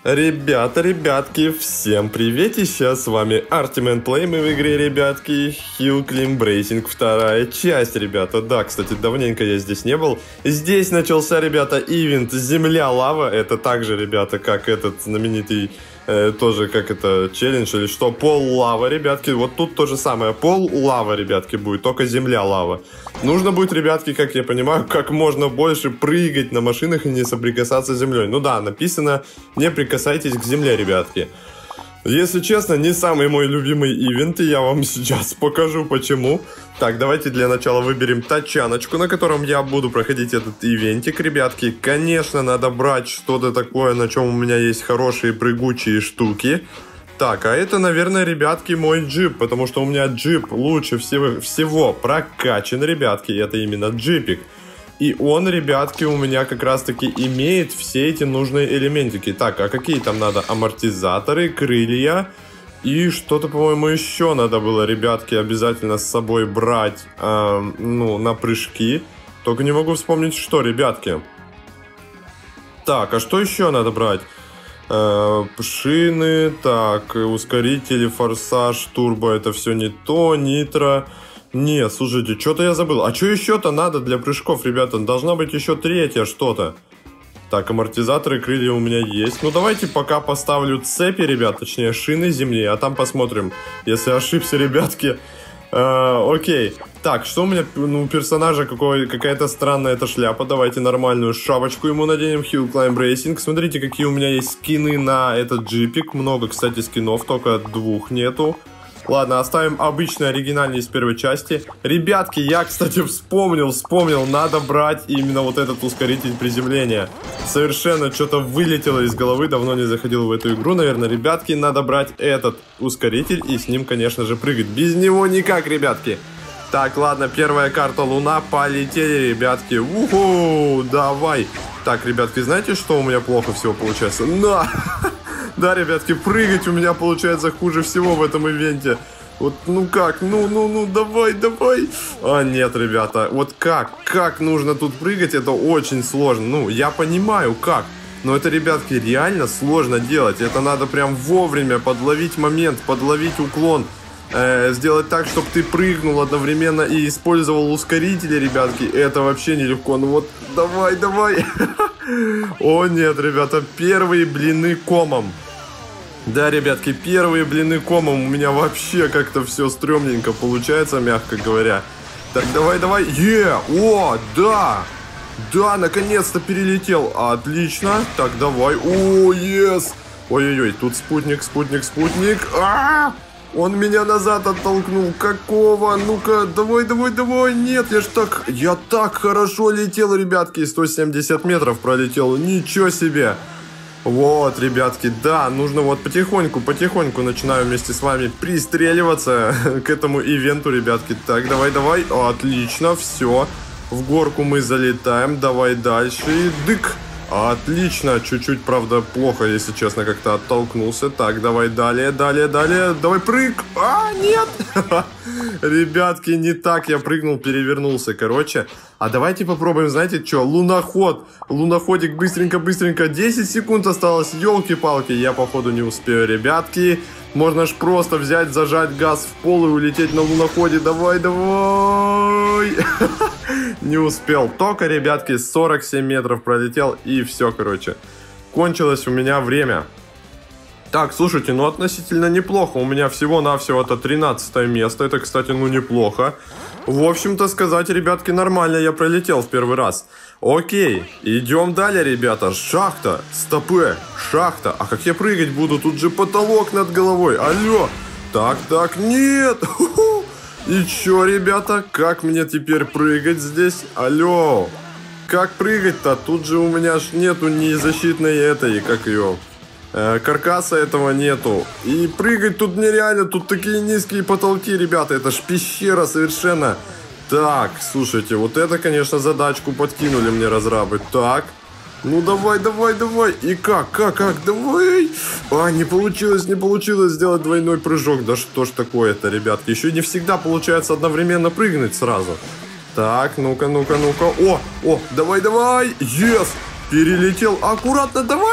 Ребятки, всем приветища, с вами Artiman Play, мы в игре, ребятки, Hill Climb Racing, вторая часть, ребята. Да, кстати, давненько я здесь не был. Здесь начался, ребята, ивент Земля-Лава, это также, ребята, как этот знаменитый, тоже как это, челлендж или что, пол-лава, ребятки. Вот тут то же самое, пол-лава, ребятки, будет, только Земля-Лава. Нужно будет, ребятки, как я понимаю, как можно больше прыгать на машинах и не соприкасаться с землей. Ну да, написано, не прикасайтесь к земле, ребятки. Если честно, не самый мой любимый ивент, и я вам сейчас покажу почему. Так, давайте для начала выберем тачаночку, на котором я буду проходить этот ивентик, ребятки. Конечно, надо брать что-то такое, на чем у меня есть хорошие прыгучие штуки. Так, а это, наверное, ребятки, мой джип, потому что у меня джип лучше всего прокачан, ребятки, это именно джипик. И он, ребятки, у меня как раз-таки имеет все эти нужные элементики. Так, а какие там надо? Амортизаторы, крылья и что-то, по-моему, еще надо было, ребятки, обязательно с собой брать, на прыжки. Только не могу вспомнить, что, ребятки. Так, а что еще надо брать? Шины, так, ускорители, форсаж, турбо, это все не то, нитро. Не, слушайте, что-то я забыл. А что еще-то надо для прыжков, ребята? Должна быть еще третье что-то. Так, амортизаторы, крылья у меня есть. Ну, давайте пока поставлю цепи, ребят, точнее, шины земли, а там посмотрим. Если ошибся, ребятки. Окей. Так, что у меня, у персонажа какая-то странная эта шляпа. Давайте нормальную шапочку ему наденем. Hill Climb Racing. Смотрите, какие у меня есть скины на этот джипик. Много, кстати, скинов, только двух нету. Ладно, оставим обычный, оригинальный из первой части. Ребятки, я, кстати, вспомнил, надо брать именно вот этот ускоритель приземления. Совершенно что-то вылетело из головы, давно не заходил в эту игру, наверное. Ребятки, надо брать этот ускоритель и с ним, конечно же, прыгать. Без него никак, ребятки. Так, ладно, первая карта Луна, полетели, ребятки. Уху, давай. Так, ребятки, знаете, что у меня плохо всего получается? На! Да, ребятки, прыгать у меня получается хуже всего в этом ивенте. Вот, ну как, давай. А, нет, ребята, вот как нужно тут прыгать, это очень сложно. Ну, я понимаю, как. Но это, ребятки, реально сложно делать. Это надо прям вовремя подловить момент, подловить уклон. Сделать так, чтобы ты прыгнул одновременно и использовал ускорители, ребятки. Это вообще нелегко. Ну вот, давай. О, нет, ребята, первые блины комом. Да, ребятки, первые блины комом. У меня вообще как-то все стрёмненько получается, мягко говоря. Так, давай. О, да. Да, наконец-то перелетел. Отлично. Так, давай. О, ес. Ой-ой-ой, тут спутник. Он меня назад оттолкнул. Какого? Ну-ка, давай. Нет, я так хорошо летел, ребятки. 170 метров пролетел. Ничего себе. Вот, ребятки, да, нужно вот потихоньку начинаю вместе с вами пристреливаться к этому ивенту, ребятки. Так, давай. Отлично, все. В горку мы залетаем. Давай дальше. Дык. Отлично, чуть-чуть, правда, плохо, если честно, как-то оттолкнулся. Так, давай далее. Давай прыг. А, нет. Ребятки, не так я прыгнул, перевернулся, короче. А давайте попробуем, знаете что, луноходик, быстренько. 10 секунд осталось, елки-палки, я походу не успею, ребятки. Можно ж просто взять, зажать газ в пол и улететь на луноходе. Давай. Не успел. Только, ребятки, 47 метров пролетел и все, короче. Кончилось у меня время. Так, слушайте, ну относительно неплохо. У меня всего-навсего это 13 место. Это, кстати, ну неплохо. В общем-то сказать, ребятки, нормально я пролетел в первый раз. Окей, идем далее, ребята. Шахта, стопы, шахта. А как я прыгать буду? Тут же потолок над головой. Алло. Так, нет. И чё, ребята, как мне теперь прыгать здесь? Алло. Как прыгать-то? Тут же у меня ж нету ни защитной этой, как ее... каркаса этого нету. И прыгать тут нереально. Тут такие низкие потолки, ребята. Это ж пещера совершенно. Так, слушайте, вот это, конечно, задачку подкинули мне разрабы. Так, ну давай. И как, давай. А, не получилось сделать двойной прыжок. Да что ж такое-то, ребятки. Еще не всегда получается одновременно прыгнуть сразу. Так, ну-ка. О, давай. Yes, перелетел. Аккуратно, давай.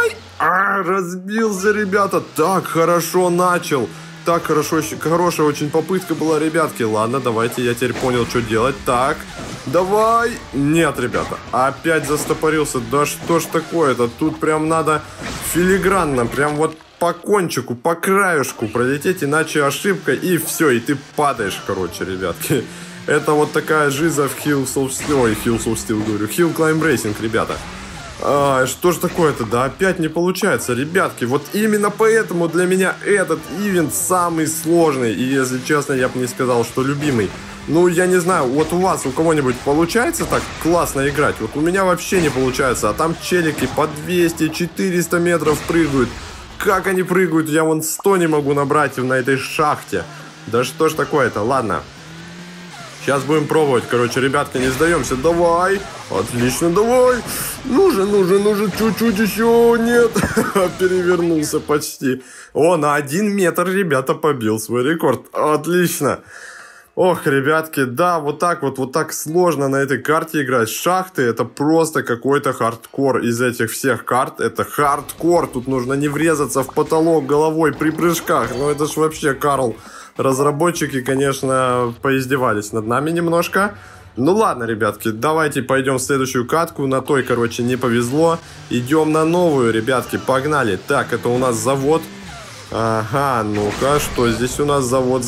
Разбился, ребята. Так хорошо начал. Так хорошо, хорошая очень попытка была, ребятки. Ладно, давайте, я теперь понял, что делать. Так, давай. Нет, ребята, опять застопорился. Да что ж такое-то? Тут прям надо филигранно, прям вот по кончику, по краешку пролететь, иначе ошибка, и все, и ты падаешь, короче, ребятки. Это вот такая жиза в Hills of Steel, говорю, Hill Climb Racing, ребята. Что ж такое-то? Да опять не получается, ребятки. Вот именно поэтому для меня этот ивент самый сложный. И, если честно, я бы не сказал, что любимый. Ну, я не знаю, вот у вас, у кого-нибудь получается так классно играть? Вот у меня вообще не получается. А там челики по 200-400 метров прыгают. Как они прыгают? Я вон 100 не могу набрать на этой шахте. Да что ж такое-то? Ладно. Сейчас будем пробовать, короче, ребятки, не сдаемся. Давай, отлично, давай. Ну же, чуть-чуть еще. Нет, перевернулся почти. О, на 1 метр, ребята, побил свой рекорд. Отлично. Ох, ребятки, да, вот так сложно на этой карте играть. Шахты — это просто какой-то хардкор. Из этих всех карт это хардкор. Тут нужно не врезаться в потолок головой при прыжках. Ну это ж вообще, Карл. Разработчики, конечно, поиздевались над нами немножко. Ну ладно, ребятки, давайте пойдем в следующую катку. На той, короче, не повезло. Идем на новую, ребятки, погнали. Так, это у нас завод. Ага, ну-ка, что здесь у нас? Завод.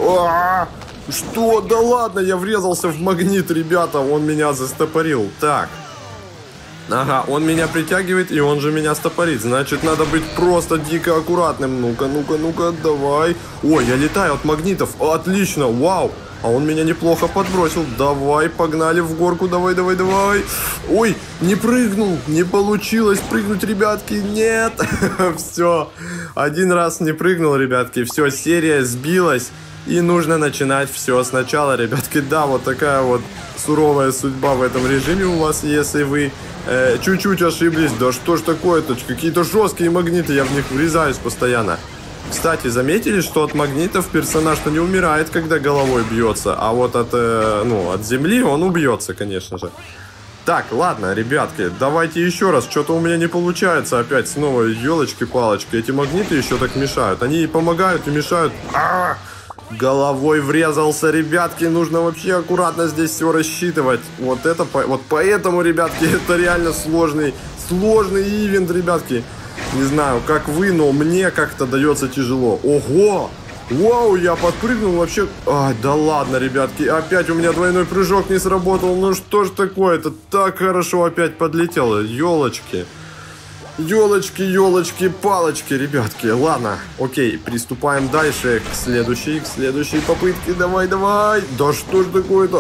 Что? Да ладно, я врезался в магнит, ребята. Он меня застопорил. Так. Ага, он меня притягивает, и он же меня стопорит. Значит, надо быть просто дико аккуратным. Ну-ка, давай. Ой, я летаю от магнитов. Отлично, вау. А он меня неплохо подбросил. Давай, погнали в горку. Давай. Ой, не прыгнул. Не получилось прыгнуть, ребятки. Нет. Все. 1 раз не прыгнул, ребятки. Все, серия сбилась. И нужно начинать все сначала, ребятки. Да, вот такая вот суровая судьба в этом режиме у вас, если вы чуть-чуть ошиблись. Да что ж такое-то? Какие-то жесткие магниты, я в них врезаюсь постоянно. Кстати, заметили, что от магнитов персонаж-то не умирает, когда головой бьется, а вот от земли он убьется, конечно же. Так, ладно, ребятки, давайте еще раз. Что-то у меня не получается опять снова, елочки-палочки. Эти магниты еще так мешают. Они и помогают, и мешают. Головой врезался, ребятки. Нужно вообще аккуратно здесь все рассчитывать. Вот поэтому, ребятки, это реально сложный ивент, ребятки. Не знаю, как вы, но мне как-то дается тяжело. Ого! Вау, я подпрыгнул вообще. Ай, да ладно, ребятки. Опять у меня двойной прыжок не сработал. Ну что ж такое-то? Так хорошо опять подлетело. Елочки. Елочки-палочки, ребятки. Ладно, окей, приступаем дальше к следующей попытке. Давай. Да что ж такое-то?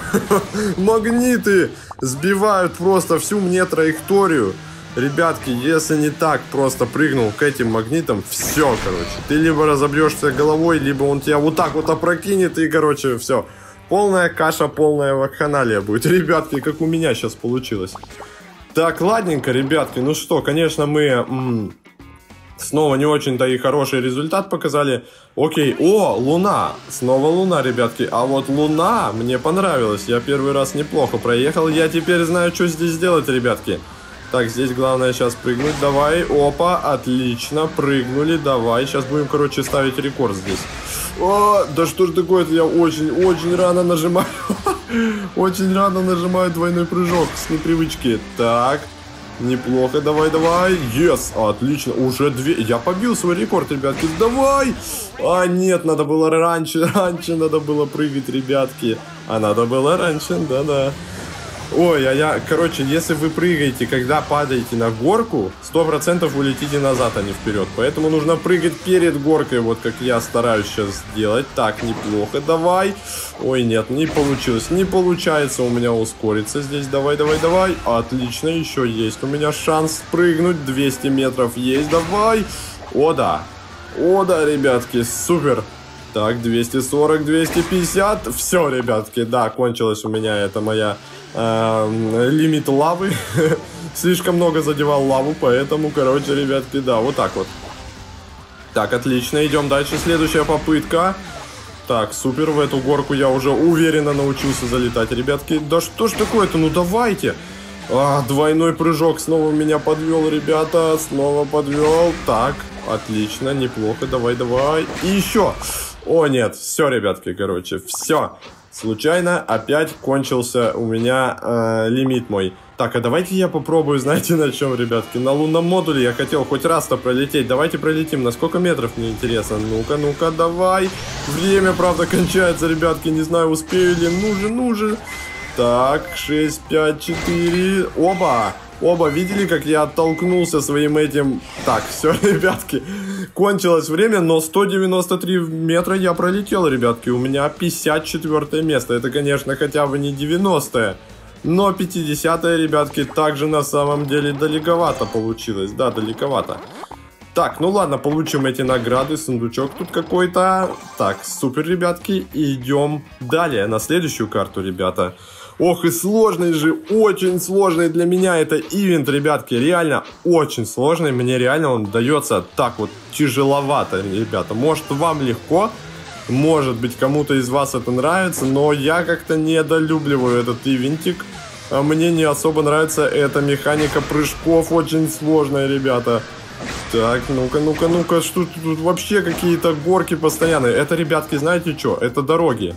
Магниты сбивают просто всю мне траекторию. Ребятки, если не так просто прыгнул к этим магнитам, все, короче. Ты либо разобьешься головой, либо он тебя вот так вот опрокинет, и, короче, все. Полная каша, полная вакханалия будет. Ребятки, как у меня сейчас получилось. Так, ладненько, ребятки. Ну что, конечно, мы снова не очень-то и хороший результат показали. Окей, луна. Снова луна, ребятки. А вот луна мне понравилась. Я первый раз неплохо проехал. Я теперь знаю, что здесь делать, ребятки. Так, здесь главное сейчас прыгнуть. Давай, опа, отлично, прыгнули. Давай, сейчас будем, короче, ставить рекорд здесь. Да что ж такое-то, я очень рано нажимаю. Очень рано нажимаю двойной прыжок с непривычки. Так, неплохо, давай. Yes, отлично, уже 2. Я побил свой рекорд, ребятки, давай. Нет, надо было раньше надо было прыгать, ребятки. Надо было раньше, да. Ой, короче, если вы прыгаете, когда падаете на горку, 100% вы летите назад, а не вперед. Поэтому нужно прыгать перед горкой, вот как я стараюсь сейчас сделать. Так, неплохо, давай. Ой, нет, не получилось. Не получается у меня ускориться здесь. Давай. Отлично, еще есть у меня шанс прыгнуть. 200 метров есть, давай. О да, ребятки, супер. Так, 240, 250. Все, ребятки, да, кончилась у меня эта моя лимит лавы. Слишком много задевал лаву, поэтому, короче, ребятки, да, вот так вот. Так, отлично, идем дальше. Следующая попытка. Так, супер, в эту горку я уже уверенно научился залетать, ребятки. Да что ж такое-то, ну давайте. Двойной прыжок снова меня подвел, ребята. Снова подвел. Так, отлично, неплохо. Давай, давай. И еще. О, нет, все, ребятки, короче, все. Случайно опять кончился у меня лимит мой. Так, а давайте я попробую, знаете, на чем, ребятки? На лунном модуле я хотел хоть раз-то пролететь. Давайте пролетим. На сколько метров, мне интересно? Ну-ка, ну-ка, давай. Время, правда, кончается, ребятки. Не знаю, успею ли. Ну же. Так, 6, 5, 4. Оба, видели, как я оттолкнулся своим этим... Так, все, ребятки, кончилось время, но 193 метра я пролетел, ребятки. У меня 54 место. Это, конечно, хотя бы не 90-е. Но 50-е, ребятки, также на самом деле далековато получилось. Да, далековато. Так, ну ладно, получим эти награды. Сундучок тут какой-то. Так, супер, ребятки. И идем далее, на следующую карту, ребята. Ох, и сложный же, очень сложный для меня это ивент, ребятки. Реально очень сложный. Мне реально он дается так вот тяжеловато, ребята. Может, вам легко. Может быть, кому-то из вас это нравится. Но я как-то недолюбливаю этот ивентик. Мне не особо нравится эта механика прыжков. Очень сложная, ребята. Так, ну-ка, что тут вообще какие-то горки постоянные. Это, ребятки, знаете что? Это дороги.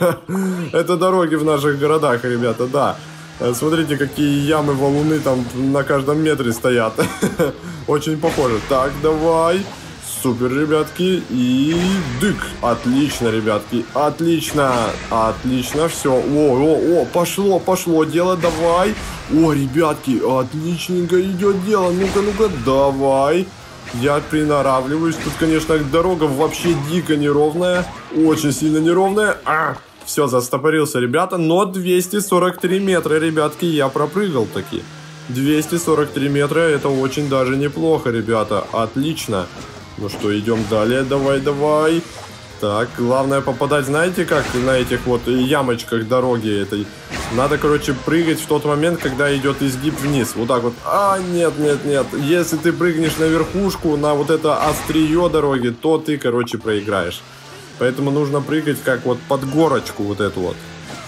Это дороги в наших городах, ребята, да. Смотрите, какие ямы, валуны там на каждом метре стоят. Очень похоже. Так, давай. Супер, ребятки. И дык. Отлично, ребятки. Отлично. Отлично, все. О, пошло дело, давай. О, ребятки, отличненько идет дело. Ну-ка, давай. Я приноравливаюсь. Тут, конечно, дорога вообще дико неровная. Очень сильно неровная. Все, застопорился, ребята. Но 243 метра, ребятки, я пропрыгал таки. 243 метра, это очень даже неплохо, ребята. Отлично. Ну что, идем далее. Давай. Так, главное попадать, знаете как, на этих вот ямочках дороги этой. Надо, короче, прыгать в тот момент, когда идет изгиб вниз. Вот так вот. Нет. Если ты прыгнешь на верхушку, на вот это острие дороги, то ты, короче, проиграешь. Поэтому нужно прыгать как вот под горочку вот эту вот.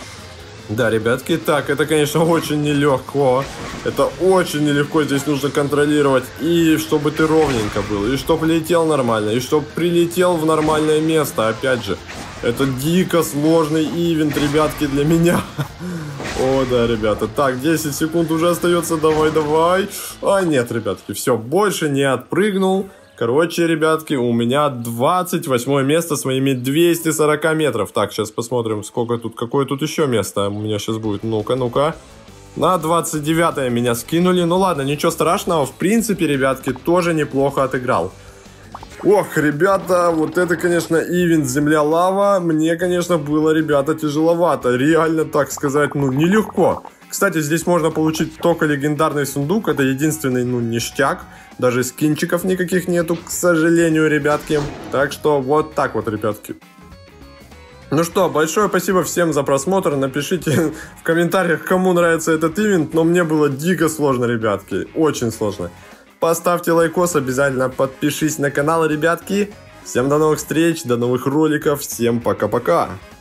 Да, ребятки, так, это, конечно, очень нелегко. Это очень нелегко, здесь нужно контролировать. И чтобы ты ровненько был, и чтобы летел нормально, и чтобы прилетел в нормальное место, опять же. Это дико сложный ивент, ребятки, для меня. О, да, ребята. Так, 10 секунд уже остается, давай. Нет, ребятки, все, больше не отпрыгнул. Короче, ребятки, у меня 28 место с моими 240 метров. Так, сейчас посмотрим, сколько тут, какое тут еще место у меня сейчас будет. Ну-ка. На 29 меня скинули. Ну ладно, ничего страшного. В принципе, ребятки, тоже неплохо отыграл. Ох, ребята, вот это, конечно, ивент Земля-Лава. Мне, конечно, было, ребята, тяжеловато. Реально, так сказать, нелегко. Кстати, здесь можно получить только легендарный сундук. Это единственный, ништяк. Даже скинчиков никаких нету, к сожалению, ребятки. Так что вот так вот, ребятки. Ну что, большое спасибо всем за просмотр. Напишите в комментариях, кому нравится этот ивент. Но мне было дико сложно, ребятки. Очень сложно. Поставьте лайкос, обязательно подпишись на канал, ребятки. Всем до новых встреч, до новых роликов. Всем пока-пока.